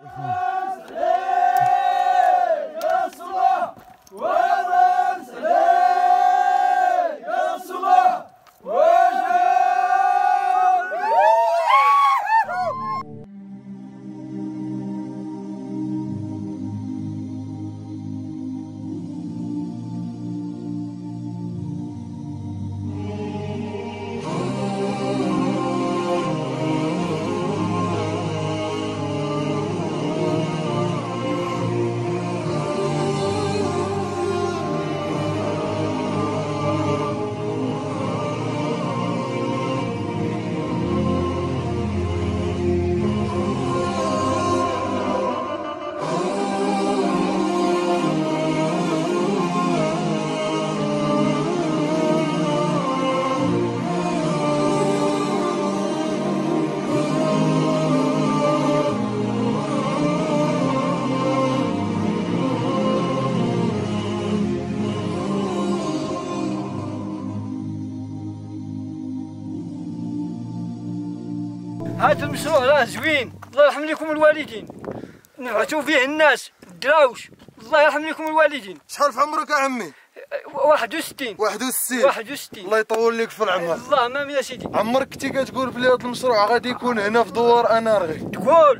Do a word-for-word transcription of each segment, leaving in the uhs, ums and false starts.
هذا المشروع راه زوين، الله يرحم لكم الوالدين، نفعتوا فيه الناس الدراوش، الله يرحم لكم الوالدين. شحال في عمرك يا عمي؟ واحد وستين. واحد وستين. واحد وستين. الله يطول لك في العمر. اللهم امين يا سيدي. عمرك كنتي كتقول بلي هذا المشروع غادي يكون هنا في دوار انارغي؟ تقول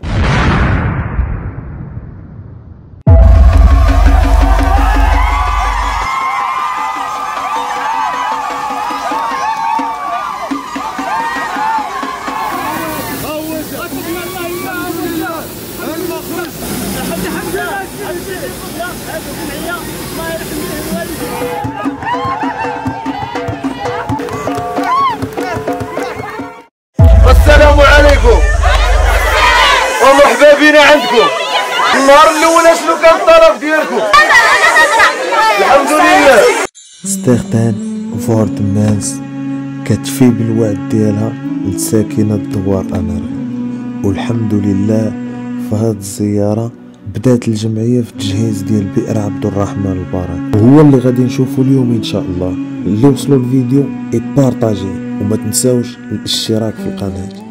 السلام عليكم ومرحبا بنا عندكم. النهار الاول شنو كان الطلب ديالكم؟ الحمد لله. ستيغتان فورد مانس كتفي بالوعد ديالها لساكنة الدوار انارغي، والحمد لله في هاد الزيارة بدات الجمعية في التجهيز ديال بئر عبد الرحمن البارك، وهو اللي غادي نشوفو اليوم ان شاء الله. اللي وصلوا الفيديو يبارطاجي وما تنساوش الاشتراك في القناة.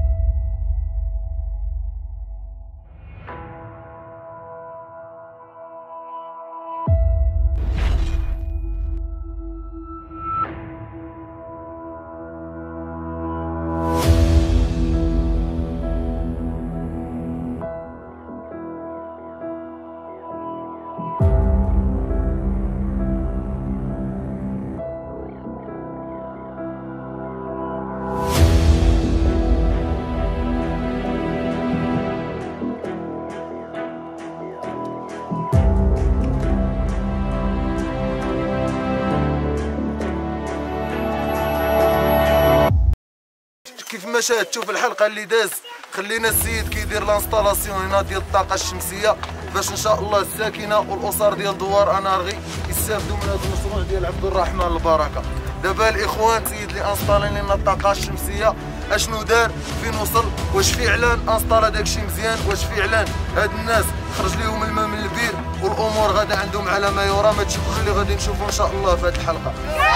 كيف ما شاهدتوا في الحلقه اللي داز، خلينا السيد كيدير لانستالاسيون هنا ديال الطاقه الشمسيه باش ان شاء الله الساكنه والاسر ديال دوار انارغي يستافدوا من هذا المشروع ديال عبد الرحمن البركه. دابا الاخوان السيد اللي انستالي لنا الطاقه الشمسيه اشنو دار، فين وصل، واش فعلا انستالا داكشي مزيان، واش فعلا هاد الناس خرج لهم الماء من البير والامور غادا عندهم على ما يرام. هادشي كله اللي غادي نشوفوا ان شاء الله في هاد الحلقه.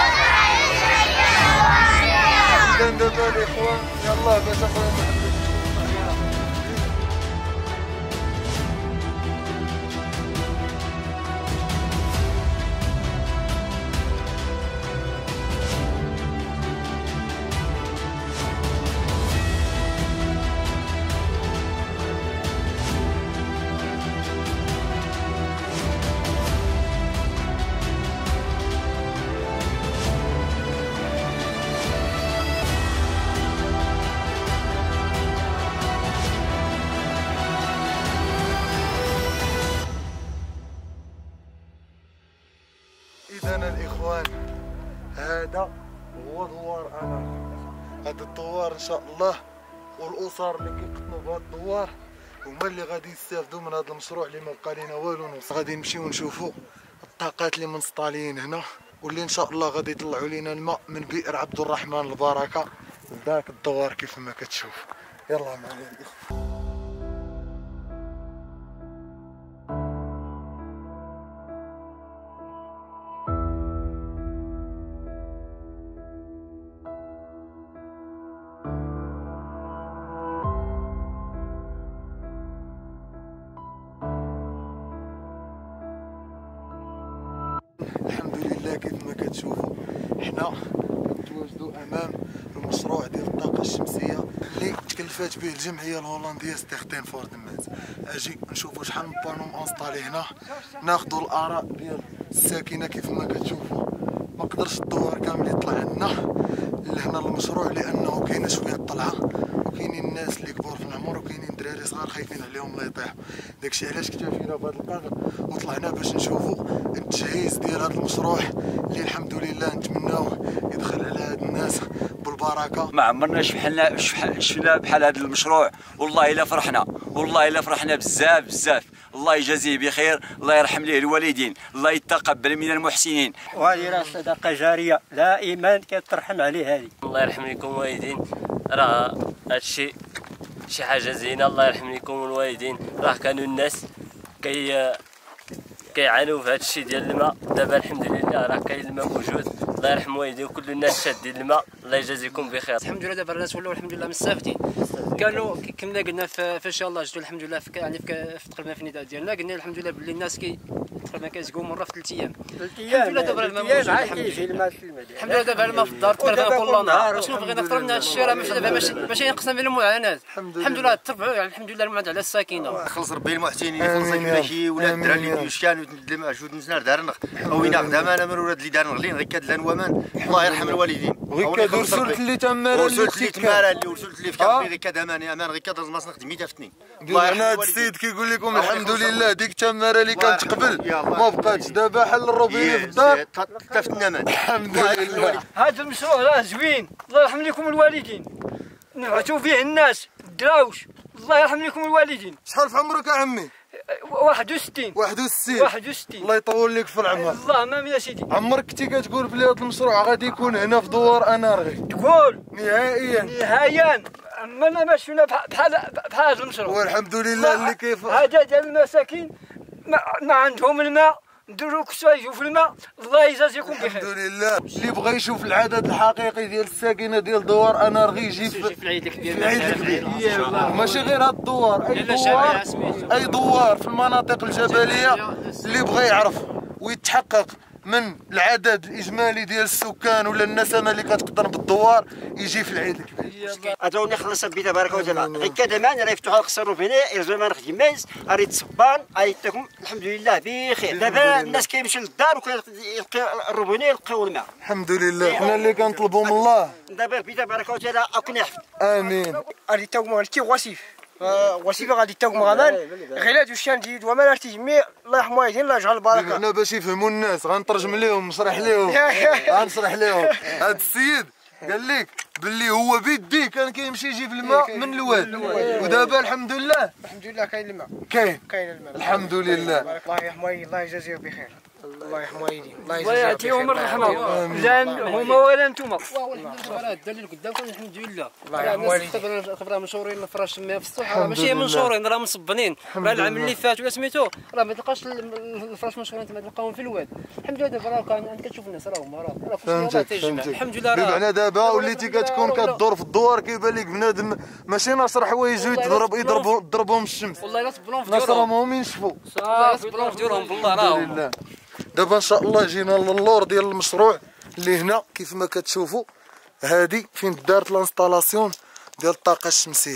كان دابا الاخوان يلاه باش اخويا محمد. إذا الإخوان هذا هو دوار انارغي. هذا الدوار إن شاء الله والأسر اللي كيقطنوا بهذا الدوار هما اللي غادي يستافدوا من هذا المشروع اللي ما بقى لينا والو نص. غادي نمشيو نشوفوا الطاقات اللي منسطالين هنا واللي إن شاء الله غادي يطلعوا لنا الماء من بئر عبد الرحمن البركة لذاك الدوار كيف ما كتشوف. يلا معايا الإخوان. الحمد لله كيف ما كتشوفوا حنا كنتواجدوا امام المشروع ديال الطاقه الشمسيه اللي تكلفات به الجمعيه الهولنديه ستيختين فوردمانس. اجي نشوفوا شحال من بانو مونستالي هنا، ناخذوا الاراء ديال الساكنه. كيف ما كتشوفوا ما قدرش الدوار كامل يطلع عندنا لهنا المشروع لانه كاينه شويه طلعه، وكاينين الناس اللي كبار في العمر وكاينين دراري صغار خايفين عليهم لا يطيحوا. داكشي علاش اكتفينا بهذا القدر وطلعنا باش نشوفوا التجهيز ديال هذا المشروع اللي الحمد لله نتمناوه يدخل على هاد الناس بالبركه. ما عمرنا شفنا شفنا بحال هذا المشروع، والله الا فرحنا، والله الا فرحنا بزاف بزاف. الله يجازيه بخير، الله يرحم ليه الوالدين، الله يتقبل من المحسنين. وهذه راه صدقه جاريه دائما كترحم عليه هذه. الله يرحم لكم الوالدين، راه هادشي شي حاجه زينه. الله يرحم لكم الوالدين، راه كانوا الناس كي كيعانوا في هادشي ديال الماء، دابا الحمد لله راه كاين الماء موجود. الله يرحم والديكم كل الناس شادين الماء، الله يجازيكم بخير. الحمد لله دابا الناس ولاو الحمد لله مستافدين. كانوا كما قلنا في شاء الله جدوا الحمد لله في يعني في تقريبا في النداء ديالنا قلنا الحمد لله باللي الناس كي تقريبا كيزقوا مره في ثلاث ايام. الحمد لله دابا الماء موجود الحمد لله. الحمد لله دابا الماء في الدار تقريبا كل نهار. شنو بغينا اكثر من هذا الشيء؟ راه ماشي دابا ماشي ماشي ينقصنا من المعاناه. الحمد لله تربعوا يعني الحمد لله المعاناه على الساكنه. خلص ربي المحسنين يخلص ماشي ولاد الدراري اللي كانوا يتدلم شو نزنار دارنا او يناخذ انا من ولاد اللي دارنا غلين غير كاد ومان. الله يرحم الوالدين. غير كاد ورسلت اللي تماره اللي ورسلت اللي تماره اللي ورسلت اللي في كافي غير كاد امان امان غير كاد ما نخدم مية فتني. الله يرحم هذا السيد كيقول لكم الحمد لله ديك التماره اللي كانت قبل ما بقاتش، دابا حل الروبيني في الدار فتنا امان. الحمد لله. هذا المشروع راه زوين، الله يرحم لكم الوالدين، نبعثوا فيه الناس الدراوش، الله يرحم لكم الوالدين. شحال في عمرك يا عمي؟ واحد وستين. واحد وستين. واحد وستين. الله يطول لك في العمر. الله امام يا سيدي. عمرك كنتي كتقول بلي هذا المشروع غادي يكون هنا في دوار انارغي؟ تقول نهائيا نهائيا عمرنا ما شفنا بحال بحال هذا المشروع. والحمد لله اللي كيف هذا ديال المساكين ما, ما عندهم الماء، نديروا كسوه يجوا في الماء، الله يجازيكم بخير. الحمد لله. اللي بغى يشوف العدد الحقيقي ديال الساكنه ديال دوار انارغي يجي في العيد الكبير. في العيد الكبير ماشي غير هاد الدوار، اي دوار اي دوار في المناطق الجبليه اللي بغى يعرف ويتحقق من العدد الاجمالي ديال السكان ولا النسمه اللي كتقطن بالدوار يجي في العيد الكبير. اتوني خلص ربي تبارك وتعالى غير كدمان راه يفتحوا القصر الروبيني يرجعوا ما نخدم مايز اريد تصبان اريدكم الحمد لله بخير. دابا الناس كيمشيو للدار وكيلقاو الروبيني يلقاو الماء. الحمد لله. حنا اللي كنطلبوا من الله دابا ربي تبارك وتعالى اكون يحفظ. امين. اريدكم غادي وصيف وصيفه غادي تاكم غمان غير هادو الشان ديال وما نرتي جميع الله يرحم والدين الله يجعل البركه. حنا باش يفهموا الناس غنترجم لهم نشرح لهم غنشرح لهم. هاد السيد قال لك باللي هو بيديه كان كيمشي يجيب الماء من الواد، ودابا الحمد لله الحمد لله كاين الماء كاين كاين الماء الحمد لله. الله يرحم والدين الله يجازيه بخير. الله يرحم والدين الله يعطيهم الرحمه لا هما ولا انتم. راه الدليل قدامكم الحمد لله. الله يرحم والدين. راه منشورين الفراش الماء في السطوح، ماشي منشورين راه مصبنين. راه العام اللي فات ولا سميتو راه ما تلقاش الفراش منشورين تما تلقاهم في الواد. الحمد لله دابا راه كان كتشوف الناس راه هما راه فهمتك فهمتك. الحمد لله. بمعنى دابا وليتي كتكون كدور في الدوار كيبان لك بنادم ماشي ناصر حوايج يضرب يضربوا يضربهم الشمس. والله الا صبرهم في ديورهم نصرهم ينشفوا. والله صبرهم في ديورهم بالله راه. دابا ان شاء الله جينا للور ديال المشروع اللي هنا كيف ما كتشوفوا هادي فين دارت لانستالاسيون ديال الطاقه الشمسيه.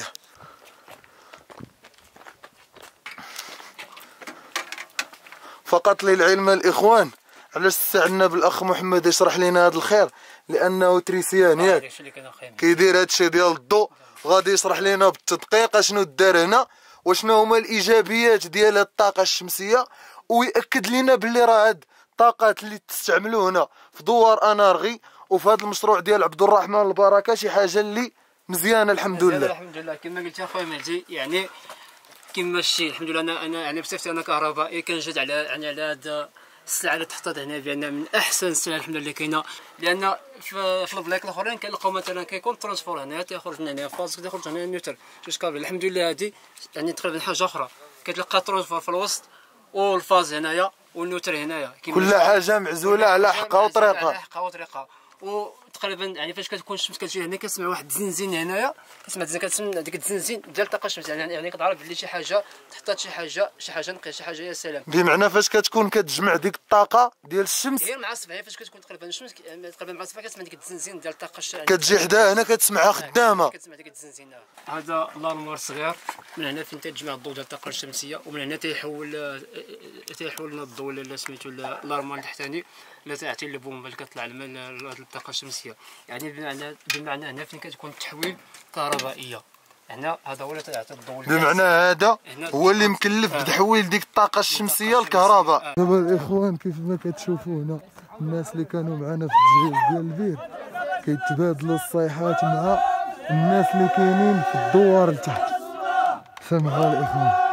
فقط للعلم الاخوان علاش استعنا بالاخ محمد يشرح لنا هذا الخير لانه تريسيان ياك كيدير هادشي ديال الضوء غادي يشرح لنا بالتدقيق اشنو دار هنا وشنو هما الايجابيات ديال الطاقه الشمسيه، ويأكد لنا باللي راه هاد الطاقات اللي تستعملوا هنا في دوار انارغي وفي هذا المشروع ديال عبد الرحمن البركه شي حاجه اللي مزيانه الحمد لله. الحمد لله كما قلت اخويا مهدي يعني كما الشيء الحمد لله. انا انا يعني بصفتي انا كهربائي كنجد على يعني على هذا السلعه اللي تحطت هنا بان من احسن السلع الحمد لله اللي كاينه، لان في في البلايك الاخرين كنلقاو مثلا كيكون ترانسفور هنا تيخرج من هنا فاز تيخرج هنا نيوتر جوج كابل. الحمد لله هذه يعني تقريبا حاجه اخرى كتلقى ترانسفور في الوسط والفاز هنايا والنوتر هنايا كل حاجه معزوله على حقها وطريقها. على حقها وطريقها. تقريبا يعني فاش كتكون الشمس كتجي هنا كتسمع واحد الزنزين هنايا، كتسمع كتسمع ديك الزنزين ديال الطاقه الشمسيه، يعني يعني كتعرف بلي شي حاجه تحطات شي حاجه شي حاجه نقيه شي حاجه يا سلام. بمعنى فاش كتكون كتجمع ديك الطاقه ديال الشمس هي المعصفه، هي فاش كتكون تقريبا الشمس تقريبا المعصفه كتسمع ديك الزنزين ديال الطاقه الشمسيه كتجي حداها هنا كتسمعها خدامه، كتسمع ديك الزنزينه. هذا الارمار صغير، من هنا فين تتجمع الضوء ديال الطاقه الشمسيه، ومن هنا تيحول تيحول لنا الضوء اللي سميتو الارمار التحتاني اللي تعطي البومبه اللي كتطلع لنا الطاقه الشمسيه. يعني بمعنى بمعنى هنا فين كتكون التحويل كهربائيه، هنا هذا هو اللي تيعطي الضوء. بمعنى هذا هو اللي مكلف بتحويل ديك الطاقه الشمسيه للكهرباء. دابا الاخوان كيف ما كتشوفوا هنا الناس اللي كانوا معنا في التجهيز ديال البير كيتبادلوا الصيحات مع الناس اللي كاينين في الدوار لتحت. سمعوا الاخوان.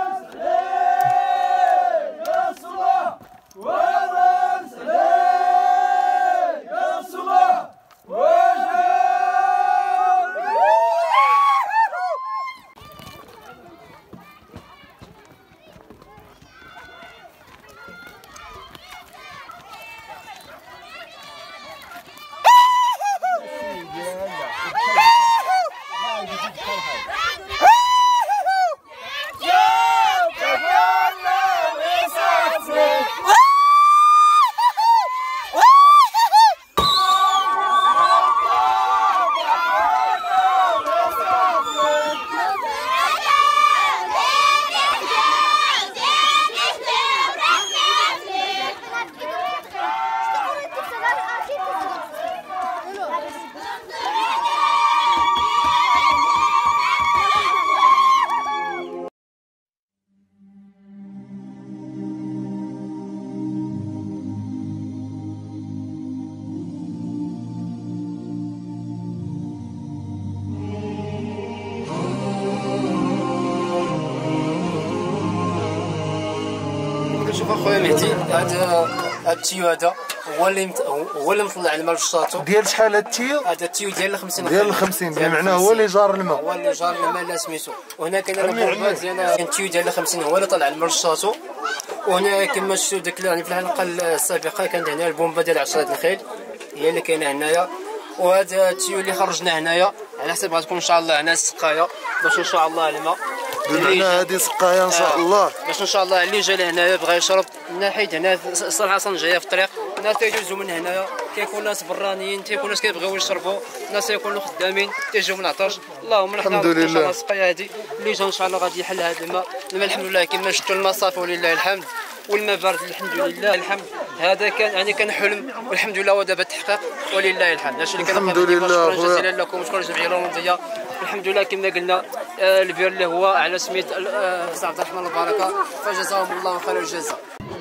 شوف اخويا مهدي، هذا التيو هذا هو اللي مت... هو اللي مطلع الماء للشاطو. ديال شحال هاد التيو؟ هذا التيو ديال خمسين ديال خمسين، بمعنى هو اللي جار الماء. هو اللي جار الماء اللي سميتو. وهنا كاين البومبات ديال التيو ديال خمسين هو اللي طلع الماء للشاطو. وهنا كما شفتوا ديك يعني في الحلقه السابقه كانت هنا البومبه ديال عشرة الخيل هي اللي كاينه هنايا. وهذا التيو اللي خرجنا هنايا على حسب غتكون ان شاء الله هنا السقايه باش ان شاء الله الماء. بمعنى هذه سقايه ان شاء الله. باش ان شاء الله اللي جا لهنايا بغى يشرب ناحيه هنا الصراحه اصلا جايه في الطريق، الناس تيجوزوا من هنايا، كيكون ناس برانيين، تيكون ناس كيبغيو يشربوا، ناس يكونوا خدامين تيجيو من عطش. اللهم نحن الحمد لله. ان شاء الله السقايه هذه اللي جا ان شاء الله غادي يحل هذا الماء. الماء الحمد لله كما شفتوا الماء صافي ولله الحمد، والماء بارد الحمد لله الحمد. هذا كان يعني كان حلم والحمد لله ودابا تحقق ولله الحمد. هادشي اللي كان الحمد لله. شكرا جزيلا لكم وشكرا للجمعيه الرمضيه. الحمد لله كما قلنا البير اللي هو على سميت استاذ عبد الرحمن البركه، فجزاهم الله خير الجزاء.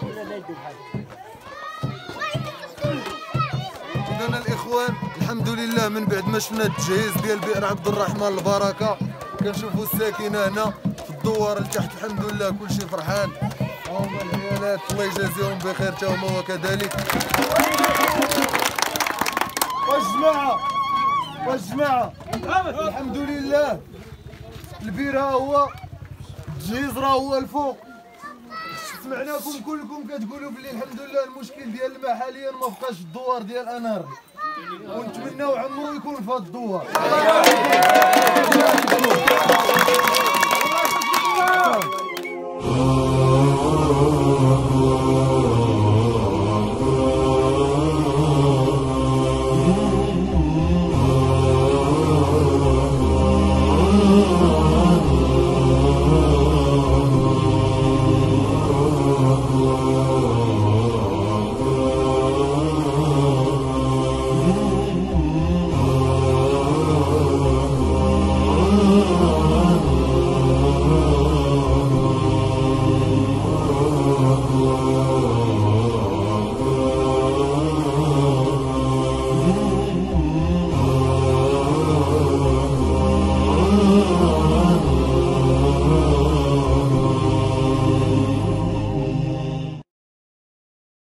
إذن الإخوان الحمد لله من بعد ما شفنا التجهيز ديال بئر عبد الرحمن البركه كنشوفوا الساكنه هنا في الدوار لتحت الحمد لله كلشي فرحان. هما العيالات الله يجازيهم بخير تا هما وكذلك. والجماعه والجماعه الحمد لله البير ها هو، التجهيز راه هو الفوق. سمعناكم كلكم كتقولوا بلي الحمد لله المشكل ديال الماء حاليا ما بقاش في الدوار ديال انارغي، ونتمناو عمرو يكون في هذا الدوار.